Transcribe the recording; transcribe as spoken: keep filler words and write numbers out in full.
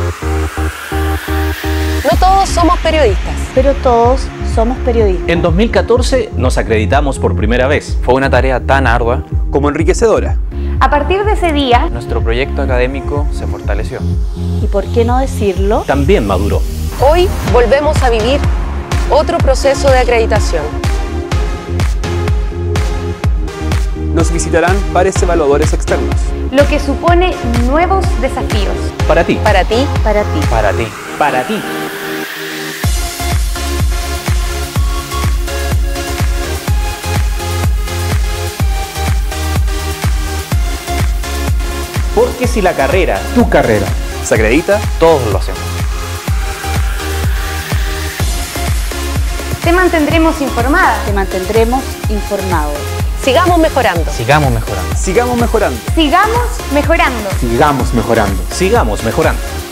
No todos somos periodistas, pero todos somos periodistas. En dos mil catorce nos acreditamos por primera vez. Fue una tarea tan ardua como enriquecedora. A partir de ese día, nuestro proyecto académico se fortaleció. ¿Y por qué no decirlo? También maduró. Hoy volvemos a vivir otro proceso de acreditación. Nos visitarán pares evaluadores externos. Lo que supone nuevos desafíos. Para ti. Para ti. Para ti. Para ti. Para ti. Porque si la carrera, tu carrera, se acredita, todos lo hacemos. Te mantendremos informada. Te mantendremos informado. Sigamos mejorando. Sigamos mejorando. Sigamos mejorando. Sigamos mejorando. Sigamos mejorando. Sigamos mejorando.